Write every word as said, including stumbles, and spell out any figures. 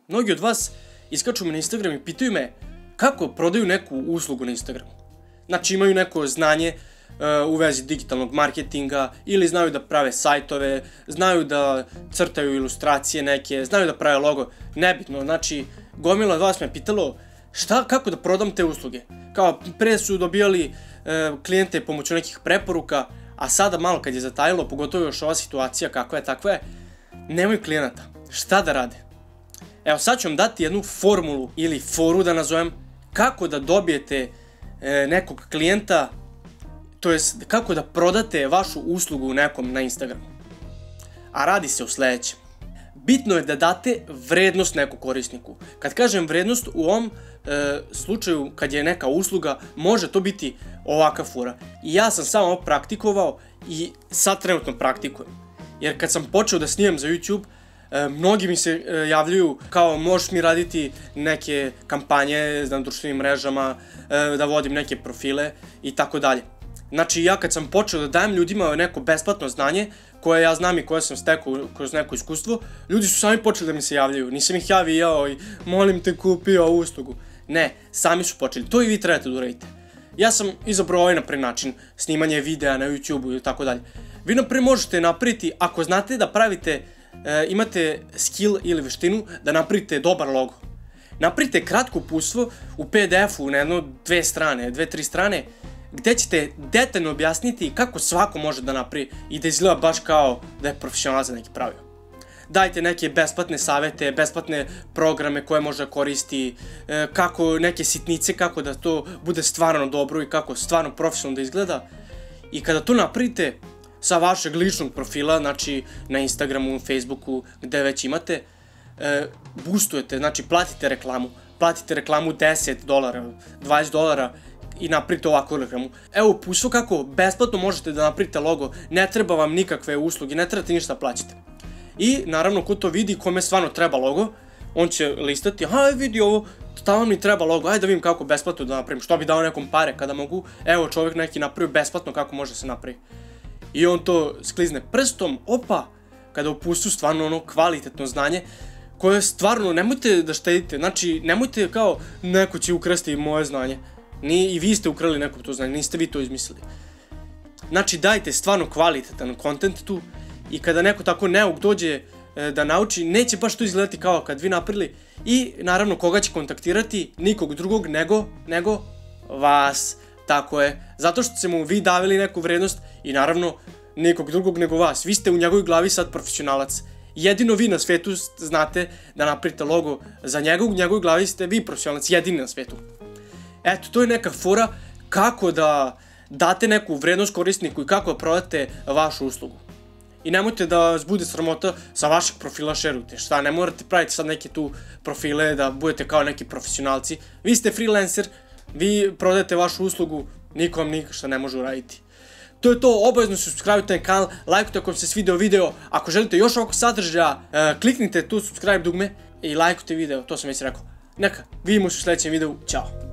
Mnogi od vas iskaču me na Instagram i pitaju me kako prodaju neku uslugu na Instagramu. Znači imaju neko znanje uh, u vezi digitalnog marketinga ili znaju da prave sajtove, znaju da crtaju ilustracije neke, znaju da prave logo, nebitno. Znači gomila od vas me pitalo šta, kako da prodam te usluge. Kao pre su dobijali uh, klijente pomoću nekih preporuka, a sada malo kad je zatajilo, pogotovo još ova situacija kakva je, takva je, nemaju klijenata. Šta da rade? Evo sad ću vam dati jednu formulu ili foru da nazovem kako da dobijete e, nekog klijenta, to jest kako da prodate vašu uslugu nekom na Instagramu. A radi se o sledećem. Bitno je da date vrednost nekom korisniku. Kad kažem vrednost, u ovom e, slučaju kad je neka usluga, može to biti ovaka fora. I ja sam samo ovo praktikovao i sad trenutno praktikujem. Jer kad sam počeo da snimam za YouTube, E, mnogi mi se e, javljaju kao možeš mi raditi neke kampanje na društvenim mrežama, e, da vodim neke profile i tako dalje. Znači ja kad sam počeo da dajem ljudima neko besplatno znanje koje ja znam i koje sam stekao kroz neko iskustvo, ljudi su sami počeli da mi se javljaju. Nisam ih javio i molim te kupi ovu uslugu. Ne, sami su počeli. To i vi trebate da uradite. Ja sam izabrao ovaj napred način, snimanje videa na YouTube i tako dalje. Vi napred možete napraviti, ako znate da pravite E, imate skill ili veštinu da napravite dobar logo. Napravite kratko uputstvo u P D F-u na jedno, dve strane, dve, tri strane, gde ćete detaljno objasniti kako svako može da napravi i da izgleda baš kao da je profesionalac za neki pravio. Dajte neke besplatne savete, besplatne programe koje može da koristi, e, kako neke sitnice, kako da to bude stvarno dobro i kako stvarno profesionalno da izgleda. I kada to napravite sa vašeg ličnog profila, znači na Instagramu, Facebooku, gde već imate, e, boostujete, znači platite reklamu, platite reklamu deset dolara, dvadeset dolara i napravite ovakvu reklamu. Evo uputstvo kako besplatno možete da napravite logo, ne treba vam nikakve usluge, ne trebate ništa plaćati. I naravno ko to vidi, kome stvarno treba logo, on će listati, aha vidi ovo, stvarno mi treba logo, ajde da vidim kako besplatno da napravim, što bi dao nekom pare kada mogu, evo čovjek neki napravi besplatno kako može se napravi. I on to sklizne prstom, opa, kada upustu stvarno ono kvalitetno znanje, koje stvarno nemojte da štedite, znači nemojte kao neko će ukrasti moje znanje, ni i vi ste ukrali neko to znanje, niste vi to izmislili. Znači dajte stvarno kvalitetan kontent tu i kada neko tako neuk dođe e, da nauči, neće baš to izgledati kao kad vi napravili i naravno koga će kontaktirati, nikog drugog nego, nego vas. Tako je, zato što ste mu vi davili neku vrednost i naravno nikog drugog nego vas. Vi ste u njegovoj glavi sad profesionalac. Jedino vi na svetu znate da napravite logo za njegov, u njegovoj glavi ste vi profesionalac, jedini na svetu. Eto, to je neka fora kako da date neku vrednost korisniku i kako da prodate vašu uslugu. I nemojte da vas bude sramota sa vašeg profila šerujte. Šta, ne morate praviti sad neke tu profile da budete kao neki profesionalci. Vi ste freelancer, vi prodajete vašu uslugu, niko vam ništa ne može uraditi. To je to, obavezno subscribe-ujte na kanal, lajkujte ako vam se svidio video, ako želite još ovakvog sadržaja, kliknite tu subscribe dugme i lajkujte video, to sam već rekao. Neka, vidimo se u sljedećem videu, ćao!